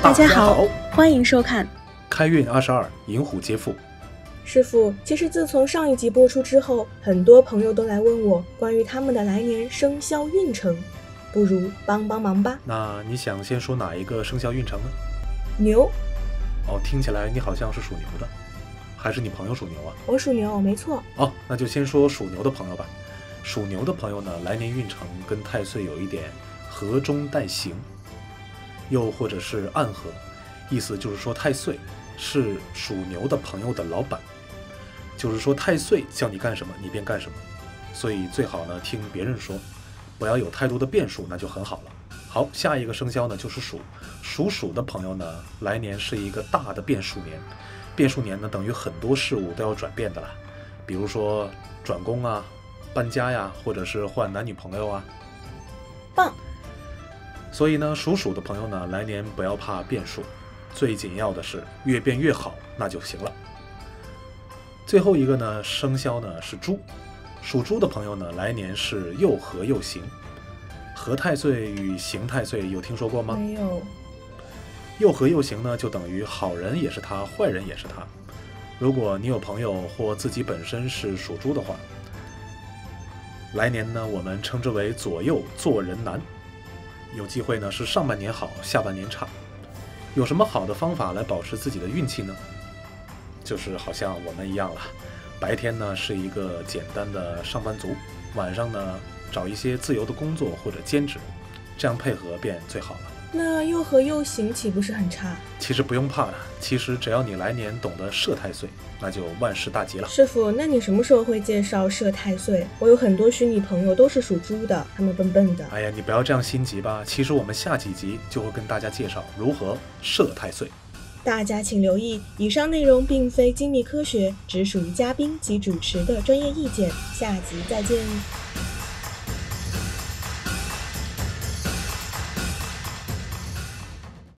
大家好，欢迎收看开运22寅虎接富。 师傅，其实自从上一集播出之后，很多朋友都来问我关于他们的来年生肖运程，不如帮帮忙吧。 那你想先说哪一个生肖运程呢？ 牛。 哦，听起来你好像是属牛的，还是你朋友属牛啊？ 我属牛，没错。 哦，那就先说属牛的朋友吧。属牛的朋友呢，来年运程跟太岁有一点合中带刑，又或者是暗合，意思就是说太岁是属牛的朋友的老板，就是说太岁叫你干什么你便干什么，所以最好呢听别人说，不要有太多的变数，那就很好了。好，下一个生肖呢就是属的朋友呢，来年是一个大的变数年。变数年呢等于很多事物都要转变的啦，比如说转工啊、搬家呀，或者是换男女朋友啊。 棒。 所以呢，属的朋友呢，来年不要怕变数，最紧要的是越变越好，那就行了。最后一个呢，生肖呢是猪，属猪的朋友呢，来年是又合又刑。合太岁与刑太岁有听说过吗？ 没有。 又合又刑呢，就等于好人也是他，坏人也是他。如果你有朋友或自己本身是属猪的话，来年呢，我们称之为左右做人难。有机会呢是上半年好，下半年差。有什么好的方法来保持自己的运气呢？就是好像我们一样了，白天呢是一个简单的上班族，晚上呢找一些自由的工作或者兼职，这样配合便最好了。 那又合又刑岂不是很差？ 其实不用怕的，其实只要你来年懂得摄太岁，那就万事大吉了。 师傅，那你什么时候会介绍摄太岁？我有很多虚拟朋友都是属猪的，他们笨笨的。 哎呀，你不要这样心急吧，其实我们下几集就会跟大家介绍如何摄太岁。 大家请留意，以上内容并非精密科学，只属于嘉宾及主持的专业意见。下集再见。